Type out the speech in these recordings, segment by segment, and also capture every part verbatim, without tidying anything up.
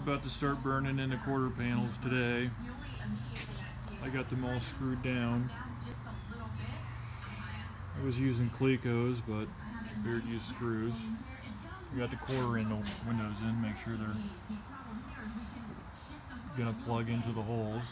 about to start burning in the quarter panels today. I got them all screwed down. I was using Clecos, but figured use screws. I got the quarter in the windows in, make sure they're gonna plug into the holes.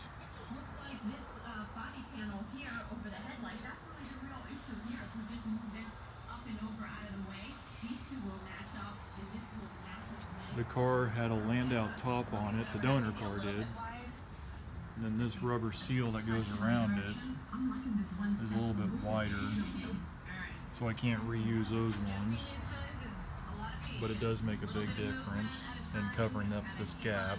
The car had a Landau top on it, the donor car did. And then this rubber seal that goes around it is a little bit wider, so I can't reuse those ones. But it does make a big difference in covering up this gap.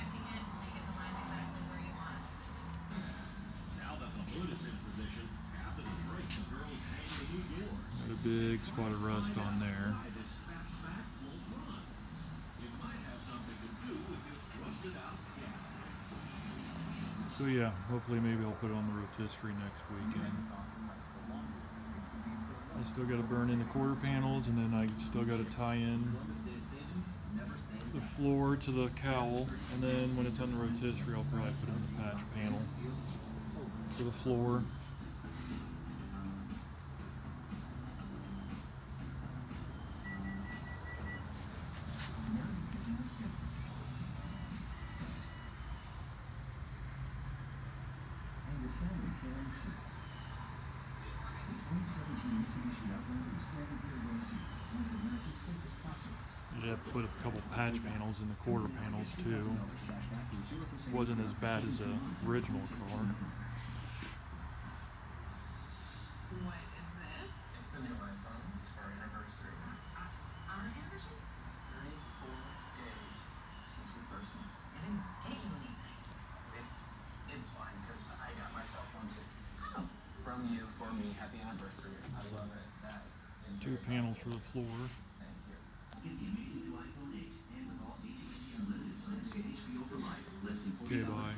Got a big spot of rust on there. So yeah, hopefully maybe I'll put it on the rotisserie next weekend. I still got to burn in the quarter panels, and then I still got to tie in the floor to the cowl, and then when it's on the rotisserie I'll probably put on the patch panel for the floor. You have to put a couple patch panels in the quarter panels too. Wasn't as bad as the original car. What is this? It's the new iPhone. It's for our anniversary. Our anniversary? It's thirty-four days since we first met. I didn't get you anything. It's, it's fine, because I got myself one too. Oh. From you, for me, happy anniversary. I love it. That Two panels for the floor. Thank you. Get the amazing new iPhone eight and with all H B O Unlimited plans, get H B O for life. Less than Okay, bye.